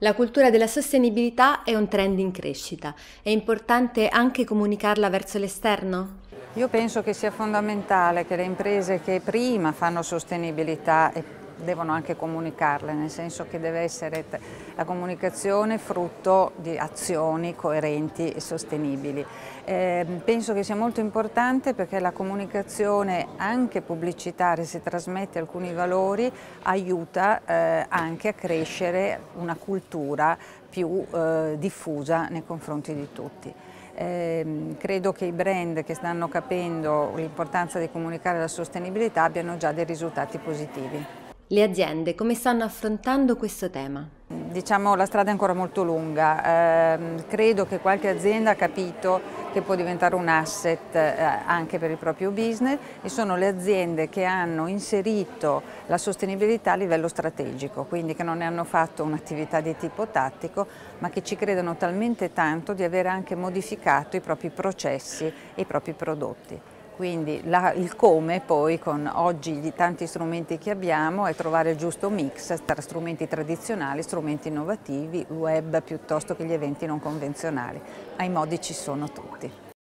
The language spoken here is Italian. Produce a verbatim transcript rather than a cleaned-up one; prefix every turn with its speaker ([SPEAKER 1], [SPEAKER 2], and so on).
[SPEAKER 1] La cultura della sostenibilità è un trend in crescita. È importante anche comunicarla verso l'esterno?
[SPEAKER 2] Io penso che sia fondamentale che le imprese che prima fanno sostenibilità e devono anche comunicarle, nel senso che deve essere la comunicazione frutto di azioni coerenti e sostenibili. Eh, penso che sia molto importante perché la comunicazione anche pubblicitaria, se trasmette alcuni valori, aiuta eh, anche a crescere una cultura più eh, diffusa nei confronti di tutti. Eh, credo che i brand che stanno capendo l'importanza di comunicare la sostenibilità abbiano già dei risultati positivi.
[SPEAKER 1] Le aziende come stanno affrontando questo tema?
[SPEAKER 2] Diciamo la strada è ancora molto lunga, eh, credo che qualche azienda ha capito che può diventare un asset eh, anche per il proprio business e sono le aziende che hanno inserito la sostenibilità a livello strategico, quindi che non ne hanno fatto un'attività di tipo tattico, ma che ci credono talmente tanto di aver anche modificato i propri processi e i propri prodotti. Quindi la, il come poi con oggi di tanti strumenti che abbiamo è trovare il giusto mix tra strumenti tradizionali, strumenti innovativi, web piuttosto che gli eventi non convenzionali, ma i modi ci sono tutti.